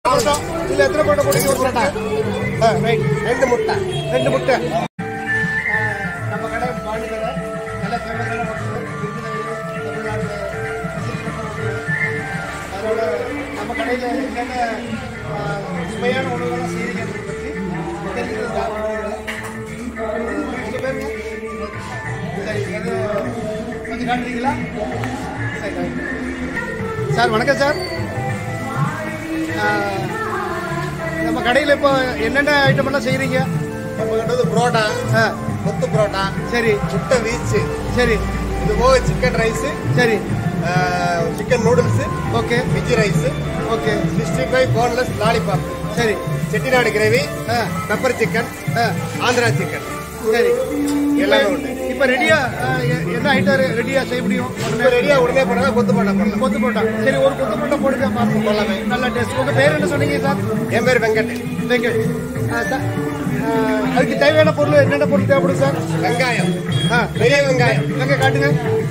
இல்ல எத்தனை போட்ட போடுங்க ஒரு பரோட்டா ரைட் ரெண்டு முட்டை நம்ம கடை பாண்டி கடை நல்ல ஃபேமஸான அதோட நம்ம கடையில் என்னென்ன சுவையான உணவுகள்லாம் செய்திருக்கிறது பற்றி உங்கள் பேர் சரி அது கொஞ்சம் காட்டுறீங்களா சரி சார் வணக்கம் சார் நம்ம கடையில் இப்போ என்னென்ன ஐட்டம் எல்லாம் செய்கிறீங்க நம்ம கிட்ட புரோட்டா கொத்து புரோட்டா சரி முட்டை வீச்சு சரி இது போக சிக்கன் ரைஸு சரி chicken noodles okay veg rice okay 65 boneless lollipop சரி Chettinad gravy pepper chicken Andhra chicken சரி எல்லாமே உண்டு. இப்போ ரெடியா என்ன ஐட்டம் ரெடியா செய்ய முடியும் ரெடியா உடனே போனா கொத்து போட்டா பண்ணலாம். கொத்து போட்டா சரி ஒரு கொத்து போட்டா போடுங்க பார்ப்போம் போலாமே நல்ல டேஸ்ட். உங்க பேர் என்ன சொன்னீங்க சார்? என் பேர் வெங்கட். அதுக்கு தேவையான பொருள் என்னென்ன பொருள் தேவைப்படும் சார்? வெங்காயம் பெரிய வெங்காயம் எங்க காட்டுங்க.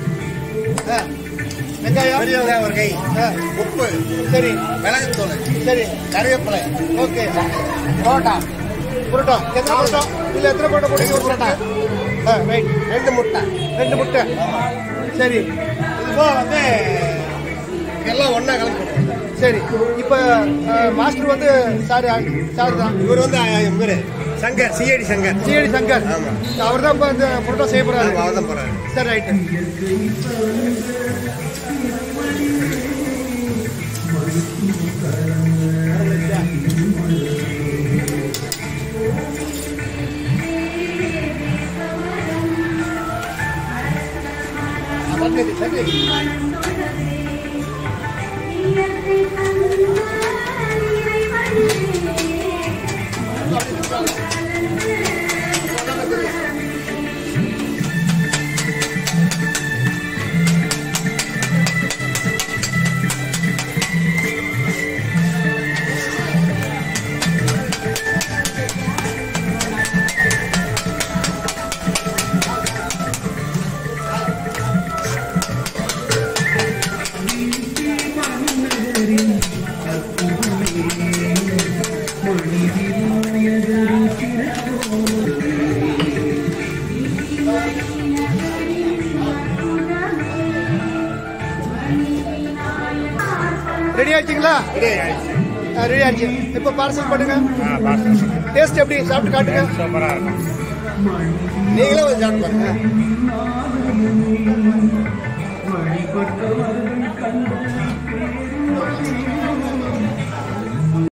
வெங்காயம் பெரிய வெங்காயம் ஒரு கை உப்பு சரி மிளகுத்தூள் சரி கருவேப்பிலை ஓகே புரோட்டா எத்தனை பரோட்டா இல்ல எத்தனை பரோட்டா போடுங்க ஒரு பரோட்டா ரைட் ரெண்டு முட்டை சரி இப்போ வந்து எல்லாம் ஒன்னா கலந்து சரி. இப்போ மாஸ்டர் வந்து சார் தான் இவர் வந்து இவர் சங்கர் சிஐடி சங்கர் ஆமா அவர் தான் இப்போ இந்த பரோட்டா செய்ய போறாரு. அவர் தான் போறாரு. சரி ரைட் ரெடி ஆயிடுச்சுங்களா? ரெடி ஆயிடுச்சு. இப்போ பார்சல் பண்ணுங்க. டேஸ்ட் எப்படி சாப்பிட்டு காட்டுங்க. சூப்பரா இருக்கும். நீங்களே ஒரு சாப்பிட்டு பாருங்க.